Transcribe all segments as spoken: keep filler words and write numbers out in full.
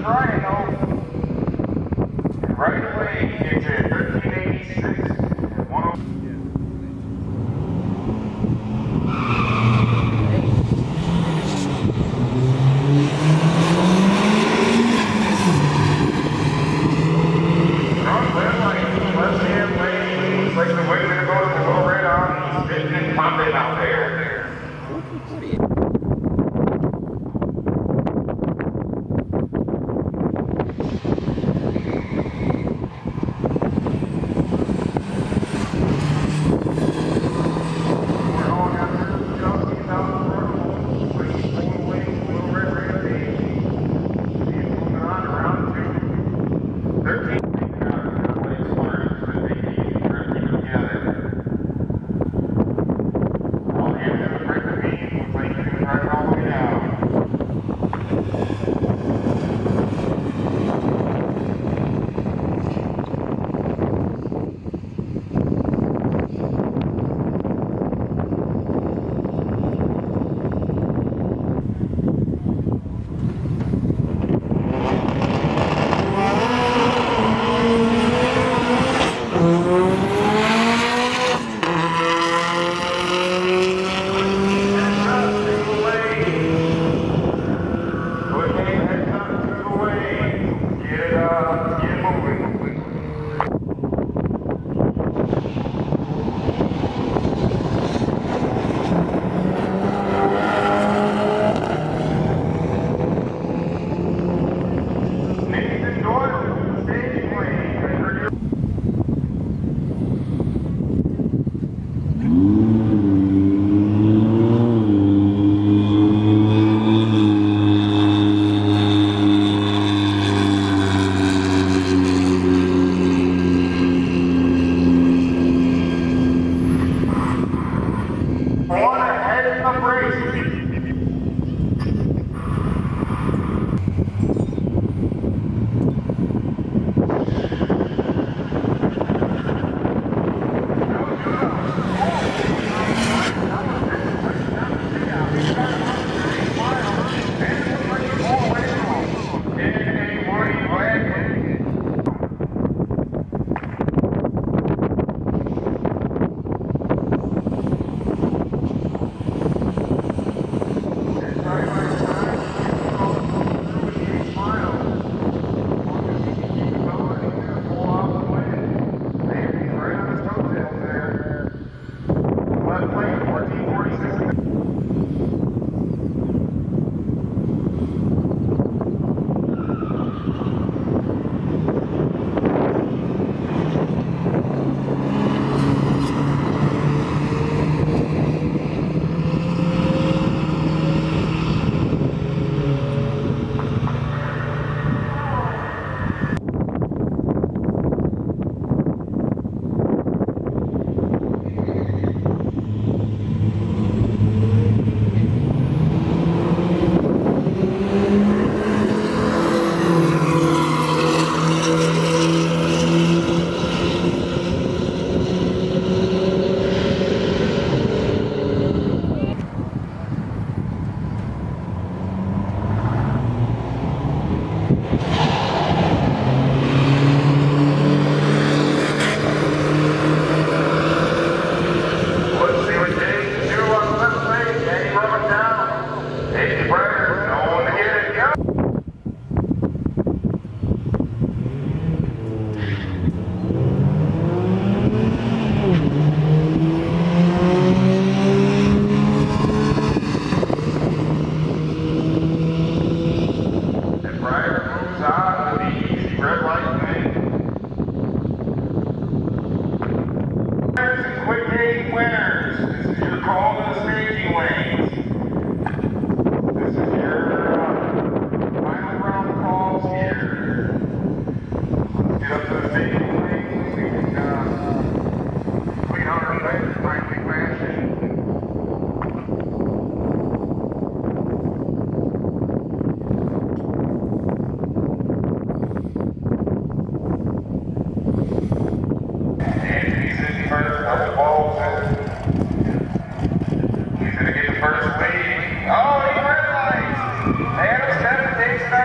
triangle. Right away, exit thirteen eighty-six. one oh out there.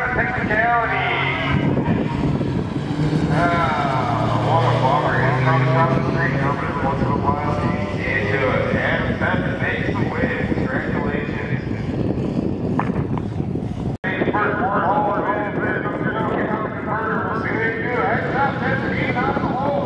a technicality. Ah, what a bummer. It's from across the street coming once in a while. Into it. And that makes the win. Congratulations. First board hole, and then you're going to get out the converter. We'll see what you do. That's not that's being out of the hole.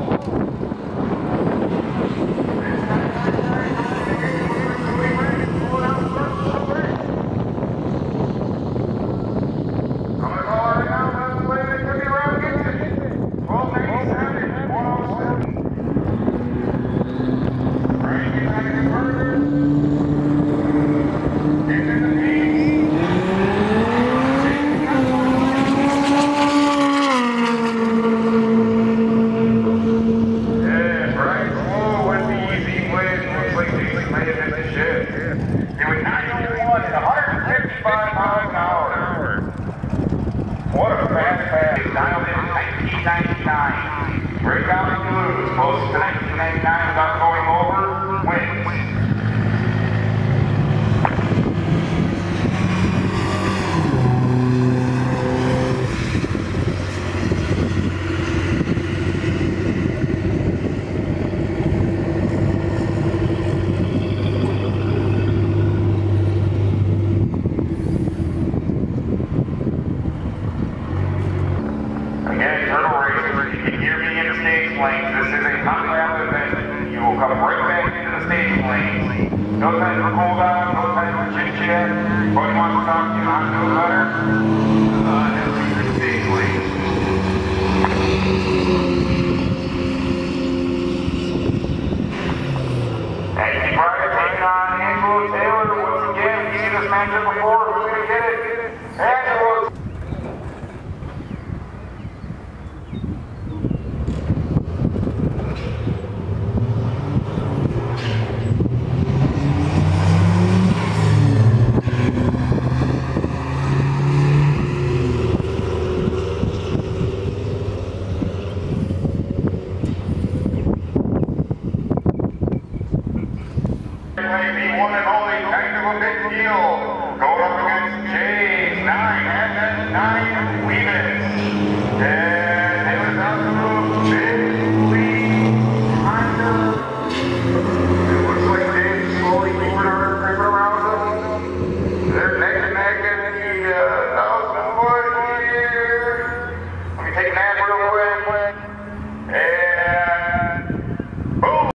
What a fast pass. Dialed in nineteen ninety-nine. Break out the blues. Closest to nineteen ninety-nine without going over. Wins. This is a hot lap event. You will come right back into the staging lane. No time for cool down, no time for chit chat. Buddy wants to talk to you, I'm no better. Uh, now through the staging lane. Andy Pryor taking on Angelo Taylor once again. You've seen this matchup before. Who's going to get it? Angelo. The one and only kind of a big deal. Going up against James, nine, and then nine, Levis.